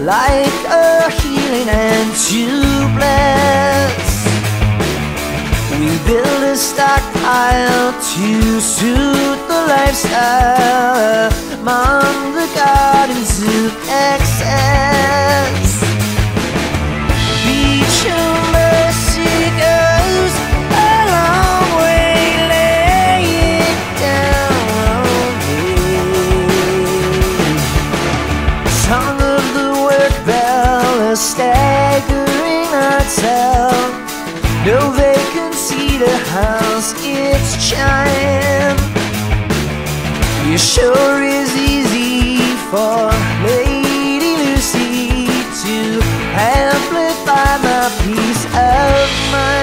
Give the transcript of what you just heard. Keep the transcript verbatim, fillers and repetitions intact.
like a healing and tubeless. We build a stockpile to suit the lifestyle among the gardens of excess. Beach of mercy goes a long way, lay it down. Song of the work bell, a staggering hotel. No vacancy to house its chime. It sure is easy for Lady Lucy to amplify my peace of mind.